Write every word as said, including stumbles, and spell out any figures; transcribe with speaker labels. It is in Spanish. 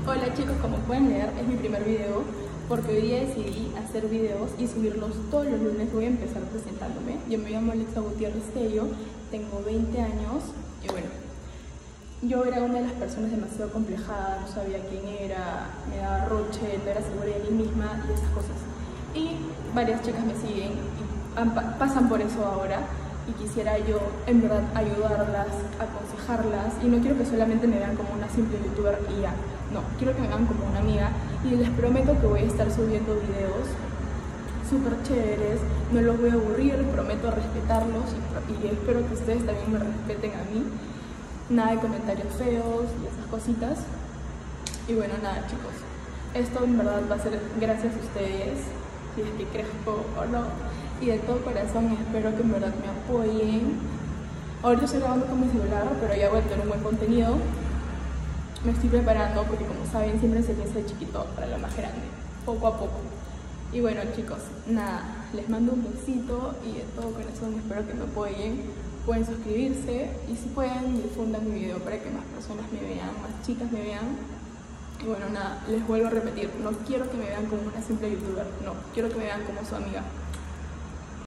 Speaker 1: Hola chicos, como pueden leer es mi primer video porque hoy día decidí hacer videos y subirlos todos los lunes. Voy a empezar presentándome. Yo me llamo Alexa Gutiérrez Tello, tengo veinte años y bueno, yo era una de las personas demasiado complejada, no sabía quién era, me daba roche, no era segura de mí misma y esas cosas. Y varias chicas me siguen y han, pasan por eso ahora. Y quisiera yo, en verdad, ayudarlas, aconsejarlas. Y no quiero que solamente me vean como una simple youtuber y ya. No, quiero que me vean como una amiga. Y les prometo que voy a estar subiendo videos súper chéveres. No los voy a aburrir, prometo respetarlos. Y, y espero que ustedes también me respeten a mí. Nada de comentarios feos y esas cositas. Y bueno, nada chicos. Esto en verdad va a ser gracias a ustedes. Si es que crezco o no. Y de todo corazón espero que en verdad me apoyen. Ahorita estoy grabando con mi celular, pero ya voy a tener un buen contenido. Me estoy preparando porque, como saben, siempre se piensa de chiquito para lo más grande, poco a poco. Y bueno chicos, nada, les mando un besito y de todo corazón espero que me apoyen. Pueden suscribirse y si pueden difundan mi video para que más personas me vean, más chicas me vean. Y bueno, nada, les vuelvo a repetir, no quiero que me vean como una simple youtuber, no, quiero que me vean como su amiga.